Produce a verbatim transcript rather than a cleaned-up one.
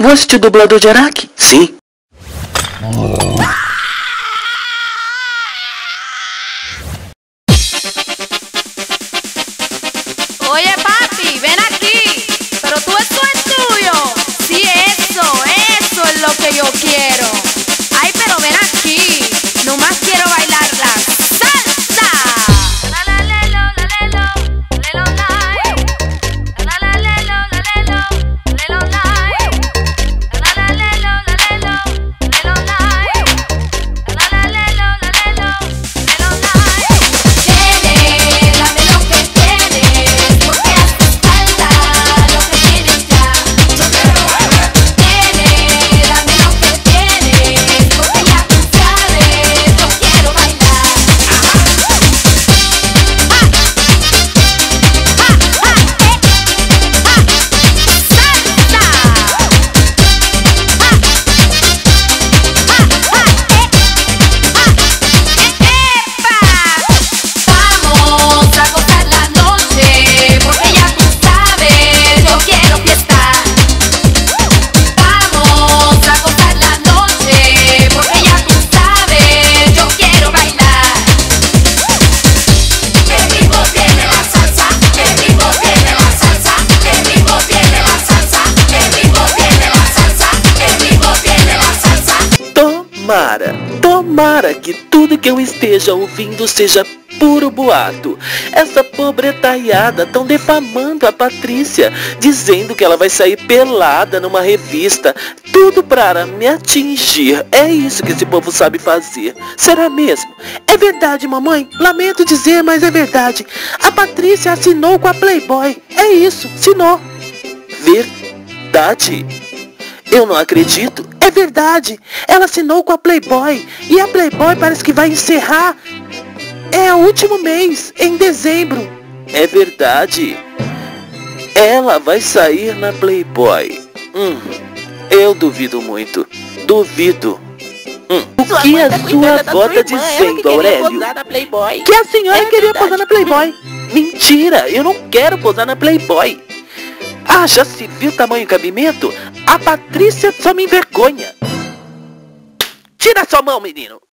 Vou assistir o dublador de Araki? Sim. Oye papi, ven aquí. Pero tú eso es tuyo. Sí, eso, eso es lo que yo quiero. Ay, pero ven aquí. Nomás quiero bailar la salsa. La la lelo, la lelo, lelo night. La la lelo, la lelo, lelo night. La la lelo, la lelo, lelo night. La la lelo, la lelo, lelo night. Tiene, dame lo que tienes, porque hace falta lo que tienes ya. Yo quiero bailar. Tiene, dame lo que tienes, porque ya tú sabes, yo quiero bailar. Vamos a gozar la noche, porque ya tú sabes, yo quiero fiesta. Vamos a gozar la noche, porque ya tú sabes, yo quiero bailar. El ritmo tiene la salsa, el ritmo tiene la salsa, el ritmo tiene la salsa, el ritmo tiene la salsa, el ritmo tiene la salsa. Tomara, tomara que tudo que eu esteja ouvindo seja puro boato. Essa pobretaiada tão defamando a Patrícia, dizendo que ela vai sair pelada numa revista, tudo para me atingir. É isso que esse povo sabe fazer. Será mesmo? É verdade, mamãe. Lamento dizer, mas é verdade. A Patrícia assinou com a Playboy. É isso, assinou. Verdade? Eu não acredito. É verdade. Ela assinou com a Playboy. E a Playboy parece que vai encerrar. É o último mês, em dezembro. É verdade. Ela vai sair na Playboy. Hum, eu duvido muito. Duvido. Hum. O que a sua avó tá dizendo, Aurélio? Que a senhora queria posar na Playboy. Mentira, eu não quero posar na Playboy. Ah, já se viu o tamanho e cabimento? A Patrícia só me envergonha. Tira sua mão, menino.